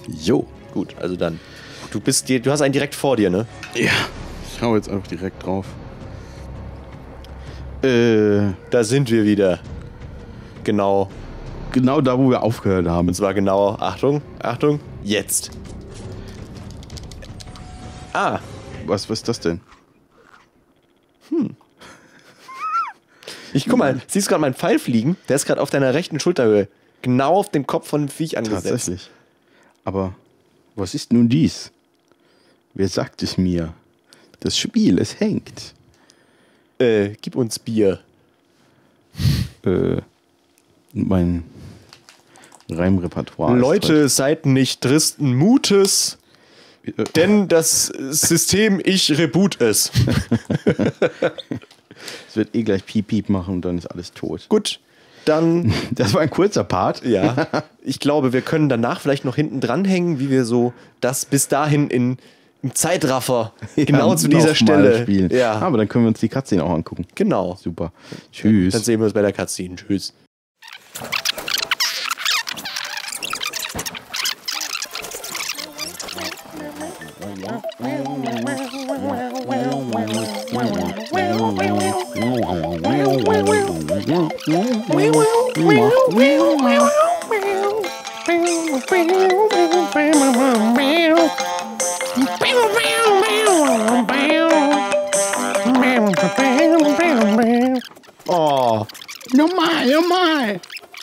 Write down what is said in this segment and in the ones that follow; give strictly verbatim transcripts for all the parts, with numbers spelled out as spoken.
Jo. Gut, also dann. Du bist dir, du hast einen direkt vor dir, ne? Ja. Ich hau jetzt einfach direkt drauf. Äh. Da sind wir wieder. Genau. Genau da, wo wir aufgehört haben. Und zwar genau, Achtung, Achtung, jetzt. Ah. Was, was ist das denn? Hm. Ich guck mal, siehst du gerade meinen Pfeil fliegen? Der ist gerade auf deiner rechten Schulterhöhe. Genau auf dem Kopf von dem Viech angesetzt. Tatsächlich. Aber was ist nun dies? Wer sagt es mir? Das Spiel, es hängt. Äh, gib uns Bier. Äh, mein Reimrepertoire. Leute, seid nicht tristen Mutes, denn das System ich reboot es. Es wird eh gleich Piep Piep machen und dann ist alles tot. Gut, dann... Das war ein kurzer Part. Ja, ich glaube, wir können danach vielleicht noch hinten dranhängen, wie wir so das bis dahin in, im Zeitraffer Ja, genau zu dieser Stelle spielen. Ja. Aber dann können wir uns die Cutscene auch angucken. Genau. Super. Tschüss. Dann sehen wir uns bei der Cutscene. Tschüss. Oh. Nochmal, nochmal.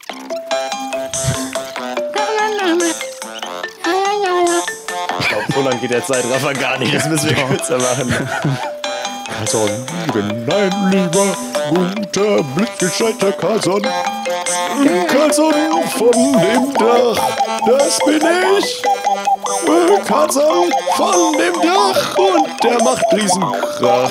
Ich glaube, so lang geht der Zeitraffer gar nicht. Das müssen wir kürzer machen. Kason, nein, lieber, guter, blitzgescheiter Kason. Kason von dem Dach, das bin ich. Kason von dem Dach und der macht Riesenkrach.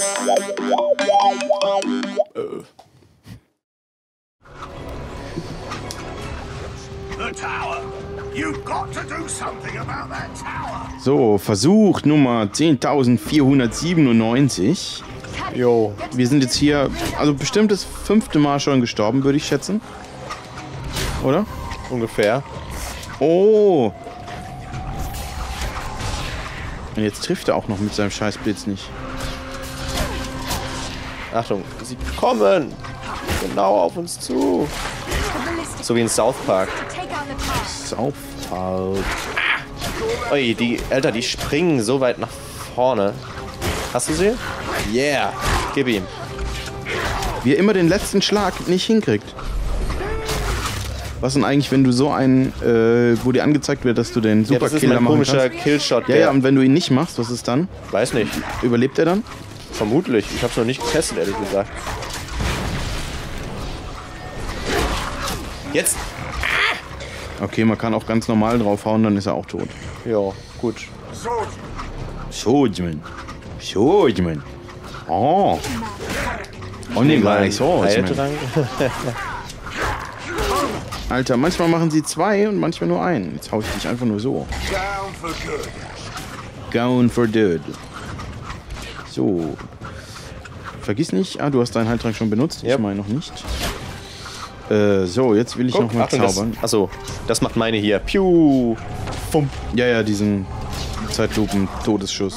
So, Versuch Nummer zehntausendvierhundertsiebenundneunzig. Jo. Wir sind jetzt hier, also bestimmt das fünfte Mal schon gestorben, würde ich schätzen. Oder? Ungefähr. Oh. Und jetzt trifft er auch noch mit seinem Scheißblitz nicht. Achtung, sie kommen genau auf uns zu. So wie in South Park. South Park. Ui, die, Alter, die springen so weit nach vorne. Hast du sie? Yeah, gib ihm. Wie er immer den letzten Schlag nicht hinkriegt. Was denn eigentlich, wenn du so einen, äh, wo dir angezeigt wird, dass du den Ja, das ist Superkiller mein machen komischer kannst? Killshot. Ja, ja, und wenn du ihn nicht machst, was ist dann? Weiß nicht. Überlebt er dann? Vermutlich. Ich hab's noch nicht getestet, ehrlich gesagt. Jetzt! Okay, man kann auch ganz normal draufhauen, dann ist er auch tot. Ja, gut. Swordsman. Swordsman. Oh. Oh ne, gar nicht Swordsman. Heiltrank. Alter, manchmal machen sie zwei und manchmal nur einen. Jetzt hau ich dich einfach nur so. Gone for good. So. Vergiss nicht, ah, du hast deinen Heiltrank schon benutzt. Yep. Ich meine noch nicht. Äh, so, jetzt will ich Guck, noch mal Achtung, zaubern. Das, achso, das macht meine hier. Piu! Fum. Ja, ja, diesen Zeitlupen-Todesschuss.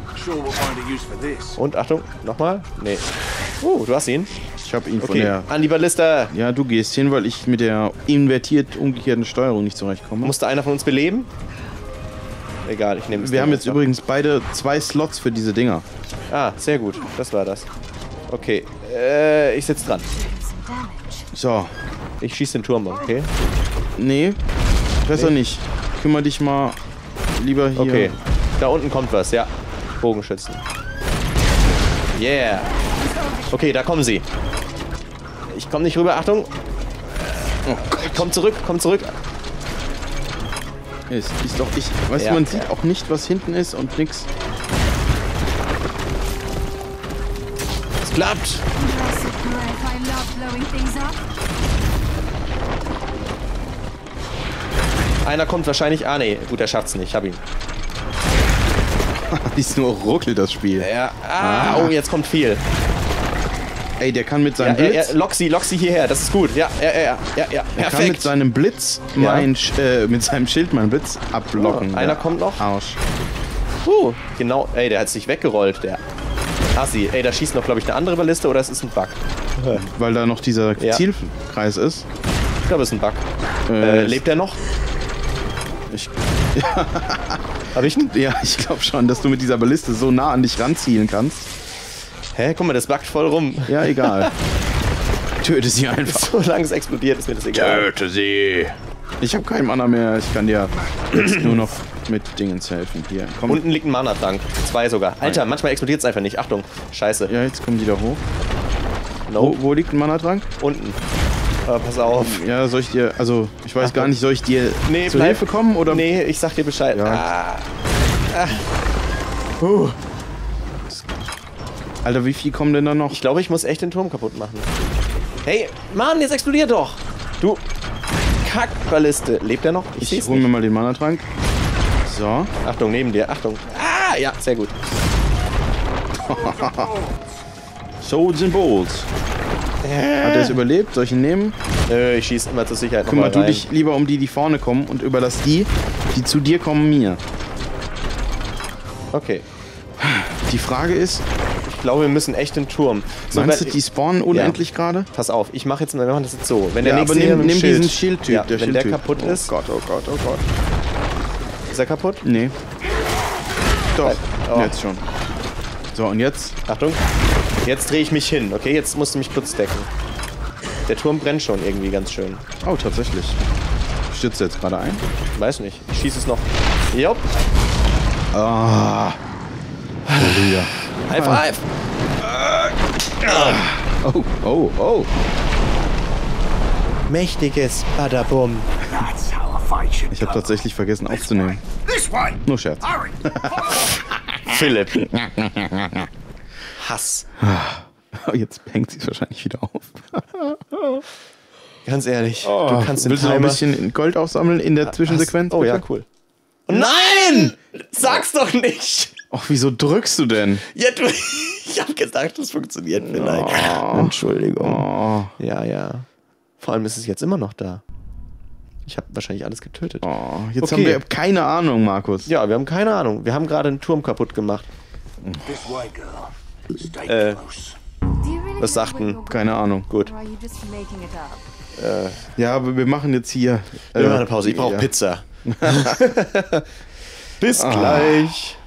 Und Achtung, nochmal? Nee. Oh, du hast ihn. Ich habe ihn von Okay, der... an die Ballista. Ja, du gehst hin, weil ich mit der invertiert umgekehrten Steuerung nicht zurechtkomme. Musste einer von uns beleben? Egal, ich nehme es. Wir haben jetzt noch. übrigens beide zwei Slots für diese Dinger. Ah, sehr gut. Das war das. Okay, äh, ich sitz dran. So. Ich schieße den Turm, okay? Nee, besser Nee. nicht. Kümmer dich mal lieber hier. Okay, da unten kommt was, ja. Bogenschützen. Yeah. Okay, da kommen sie. Ich komme nicht rüber, Achtung. Oh Gott. Komm zurück, komm zurück. Es ist doch ich. Weißt Ja, du, man ja. sieht auch nicht, was hinten ist und nix. Es klappt. Einer kommt wahrscheinlich... Ah, nee. Gut, er schafft's nicht. Ich hab ihn. Ist nur ruckelt das Spiel. Ja. Ah, oh, jetzt kommt viel. Ey, der kann mit Ja, seinem ja, Blitz... ja, lock sie, lock sie hierher, das ist gut. Ja, ja, ja, ja, ja, ja. Er kann mit Perfekt. seinem Blitz mein, Sch- äh, mit seinem Schild meinen Blitz abblocken. Oh, einer der kommt noch. Arsch. Uh, genau, ey, der hat sich weggerollt, der Assi. Ey, da schießt noch, glaube ich, eine andere Balliste oder es ist ein Bug. Weil da noch dieser Ja. Zielkreis ist. Ich glaube, es ist ein Bug. Äh, Äh, lebt er noch? Ich, Hab ich ihn? ja, ich glaube schon, dass du mit dieser Balliste so nah an dich ranzielen kannst. Hä, guck mal, das buggt voll rum. Ja, egal. Töte sie einfach. Solange es explodiert, ist mir das egal. Töte sie. Ich habe keinen Mana mehr. Ich kann dir jetzt nur noch mit Dingens helfen. Hier, komm. Unten liegt ein Mana-Trank. Zwei sogar. Alter, manchmal explodiert es einfach nicht. Achtung. Scheiße. Ja, jetzt kommen die da hoch. No. Wo, wo liegt ein Mana-Trank? Unten. Aber pass auf. Ja, soll ich dir, also ich weiß Ach, gar nicht, soll ich dir Nee, zur bleib- Hilfe kommen oder? Nee, ich sag dir Bescheid. Ja. Ah. Ah. Huh. Alter, wie viel kommen denn da noch? Ich glaube, ich muss echt den Turm kaputt machen. Hey, Mann, jetzt explodiert doch. Du Kackballiste. Lebt er noch? Ich Ich seh's hol mir nicht. mal den Mana-Trank. So. Achtung, neben dir. Achtung. Ah, ja, sehr gut. Swords and Balls. Hat er es überlebt? Soll ich ihn nehmen? Äh, ich schieß immer zur Sicherheit Kümmer nochmal du rein. dich lieber um die, die vorne kommen und überlass die, die zu dir kommen, mir. Okay. Die Frage ist, Ich glaube, wir müssen echt den Turm. So, meinst du, wenn- die spawnen unendlich gerade? Pass auf, ich mache jetzt mal, wir machen das jetzt so. Wenn der Ja, nächste aber hier nimm, mit dem nimm Schild, diesen Schildtyp. ja, der wenn der Schildtyp. kaputt ist, Oh Gott, oh Gott, oh Gott. ist er kaputt? Nee. Doch, Oh. jetzt schon. So, und jetzt? Achtung. Jetzt drehe ich mich hin, okay? Jetzt musst du mich kurz decken. Der Turm brennt schon irgendwie ganz schön. Oh, tatsächlich. Stürzt jetzt gerade ein? Weiß nicht. Ich schieße es noch. Jopp. Ah. Halleluja. High five. Oh, oh, oh. Mächtiges Badabum. That's how a fight should Ich habe go. tatsächlich vergessen aufzunehmen. This way. Nur Scherz. Hurry. Philipp. Hass. Jetzt hängt sie es wahrscheinlich wieder auf. Ganz ehrlich. du kannst den Willst du noch ein Timer... bisschen Gold aufsammeln in der Zwischensequenz? Oh ja, bitte? cool. Oh, nein! Sag's doch nicht! Och, wieso drückst du denn? Ja, du, ich hab gedacht, das funktioniert vielleicht. Entschuldigung. Oh, Ja, ja. Vor allem ist es jetzt immer noch da. Ich habe wahrscheinlich alles getötet. oh. Jetzt Okay. haben wir keine Ahnung, Markus. Ja, wir haben keine Ahnung. Wir haben gerade einen Turm kaputt gemacht. This way, girl. Stay Äh. close. Was sagten? Keine Ahnung. Gut. Or are you just making it up? Ja, aber wir machen jetzt hier. Wir äh, machen eine Pause. Ich brauche ja. Pizza. Bis gleich.